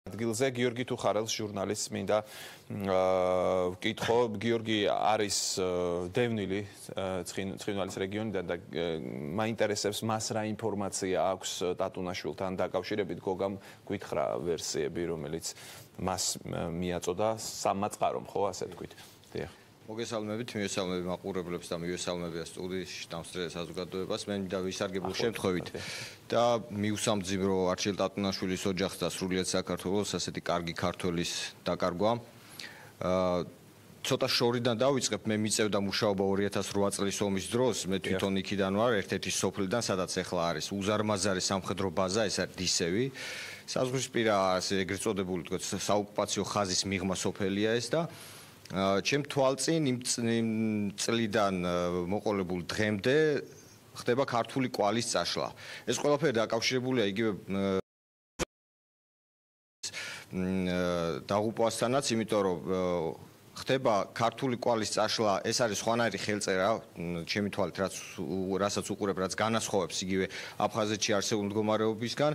ადგილზე გიორგი თუხარელს ჟურნალისტს მინდა ვკითხო. გიორგი არის დევნილი ცხინვალის რეგიონიდან და მაინტერესებს მას რა ინფორმაცია აქვს ტატუნაშვილთან დაკავშირებით. გოგამ გითხრა ვერსიები, რომელიც მას მიაწოდა სამაწყარომ, ხო, ასე თქვით. დიახ. მოგესალმებით, მივესალმები მაყურებლებს და მივესალმები სტუდიაში დამსწრე საზოგადოებას. მე მინდა ვისარგებლო შემთხვევით და მივსამძიმრო არჩილ ტატუნაშვილის ოჯახს და სრულიად საქართველოს ასეთი კარგი ქართველის დაკარგვა. ცოტა შორიდან დავიწყებ, მე მიწევდა მუშაობა 2008 წლის ომის დროს, მე თვითონ იქიდან ვარ, ერთ-ერთი სოფლიდან, სადაც ახლა არის უზარმაზარი სამხედრო ბაზა, ეს არის დისევი. საზღვრისპირა ასე ეგრეთ წოდებული თქო საოკუპაციო ხაზის მიღმა სოფელია ეს და ჩემ თვალწინ იმ წლიდან მოყოლებულ დღემდე ხდება ქართული კვალის წაშლა. ეს ყველაფერი დაკავშირებულია იგივე დაღუპვასთანაც, იმიტომ რომ ხდება ქართული კვალის წაშლა, ეს არის სხვანაირი ხელწერა, ჩემი თვალით, რასაც უყურებ, რაც განასხვავებს იგივე აფხაზეთში არსებულ მდგომარეობისგან.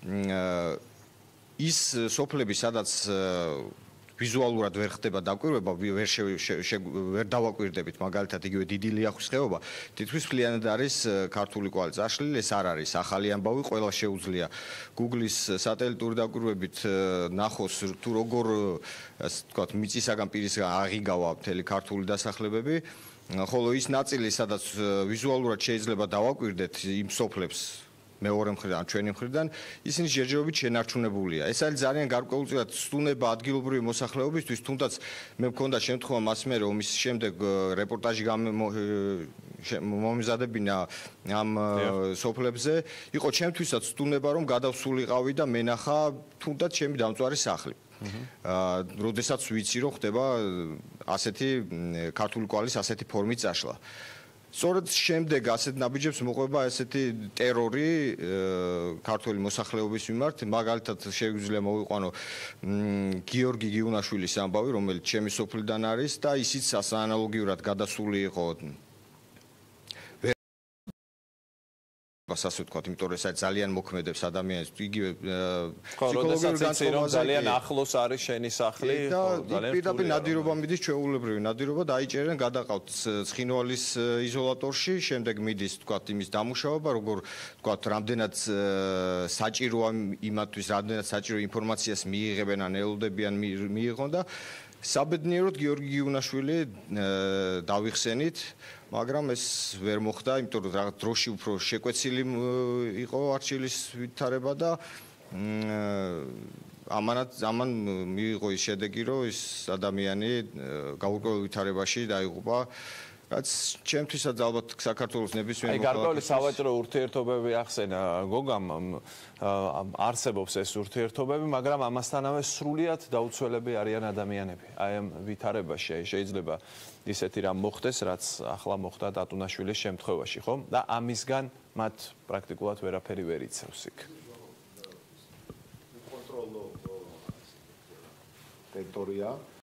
ის სოფლები, სადაც ვიზუალურად ვერ ხდება დაკვირვება, ვერ დავაკვირდებით, მაგალითად იგივე დიდი ლიახვის ხეობა, თითქმის მთლიანად არის ქართული კვალი წაშლილი, ეს არ არის ახალი ამბავი, ყველა შეუძლია Google-ის სატელიტური დაკვირვებით ნახოს თუ როგორ, ასე ვთქვათ, მიწისაგან პირისგან აღიგავა მთელი ქართული დასახლებები, ხოლო ის ნაწილი, სადაც ვიზუალურად შეიძლება დავაკვირდეთ იმ სოფლებს მეორე მხრიდან, ჩვენი მხრიდან, ისინი ჯერჯერობით შენარჩუნებულია. ეს არის ძალიან გარკვეულწილად სტუნება ადგილობრივი მოსახლეობისთვის, თუნდაც მე მქონდა შემთხვევა მას მერე ომის შემდეგ რეპორტაჟი მომიზადებინა ამ სოფლებზე, იყო ჩემთვისაც სტუნება, რომ გადავსულიყავი და მენახა თუნდაც ჩემი დამწვარი სახლი. როდესაც ვიცი, რომ ხდება ასეთი ქართული კვალის ასეთი ფორმით წაშლა. სწორედ შემდეგ ასეთ ნაბიჯებს მოყვება ესეთი ტერორი ქართული მოსახლეობის მიმართ, მაგალითად შეგვიძლია მოვიყვანო გიორგი გიუნაშვილის ამბავი, რომელიც ჩემი სოფლიდან არის და ისიც ანალოგიურად გადასული იყო ასე ვთქვათ, იმიტომ რომ ეს ძალიან მოქმედებს ადამიანს, იგივე ფსიქოლოგიურად ძალიან ახლოს არის შენი სახლი, ძალიან პირდაპირ ნადირობა მიდის, ჩვეულებრივი ნადირობა დაიჭერენ, გადაყავთ ცხინვალის იზოლატორში, შემდეგ მიდის, ვთქვათ, იმის დამუშავება, როგორ ვთქვათ, რამდენად საჭიროა იმათთვის, რამდენად საჭირო ინფორმაციას მიიღებენ ან ელოდებიან მიიღონ და საბედნიეროდ გიორგი გიუნაშვილი დავიხსენით, მაგრამ ეს ვერ მოხდა, იმიტომ რომ რაღაც დროში უფრო შეკვეცილი იყო არჩილის ვითარება და ამან მიიღო ის შედეგი, რომ ის ადამიანი გაურკვეველ ვითარებაში დაიღუპა. რაც ჩემთვისაც ალბათ საქართველოს ნებისმიერ გარკვეული სავაჭრო ურთიერთობები ახსენა გოგამ, არსებობს ეს ურთიერთობები, მაგრამ ამასთანავე სრულიად დაუცველები არიან ადამიანები. აი ამ ვითარებაში შეიძლება ისეთი რამ მოხდეს, რაც ახლა მოხდა ტატუნაშვილის შემთხვევაში, ხო? და ამისგან მათ პრაქტიკულად ვერაფერი ვერ იცევს იქ. კონტროლო ტერიტორია